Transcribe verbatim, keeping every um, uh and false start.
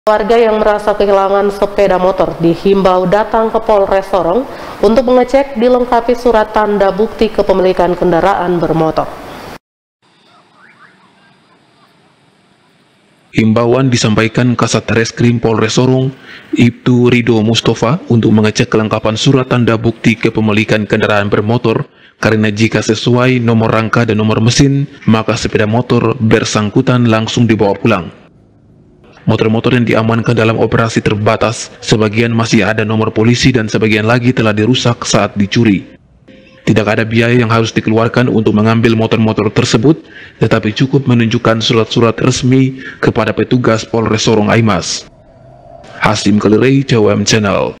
Warga yang merasa kehilangan sepeda motor dihimbau datang ke Polres Sorong untuk mengecek dilengkapi surat tanda bukti kepemilikan kendaraan bermotor. Himbauan disampaikan Kasat Reskrim Polres Sorong, Ibtu Ridho Mustafa, untuk mengecek kelengkapan surat tanda bukti kepemilikan kendaraan bermotor, karena jika sesuai nomor rangka dan nomor mesin, maka sepeda motor bersangkutan langsung dibawa pulang. Motor-motor yang diamankan dalam operasi terbatas, sebagian masih ada nomor polisi dan sebagian lagi telah dirusak saat dicuri. Tidak ada biaya yang harus dikeluarkan untuk mengambil motor-motor tersebut, tetapi cukup menunjukkan surat-surat resmi kepada petugas Polres Sorong Aimas. Hasim Kalirai, Jawa M Channel.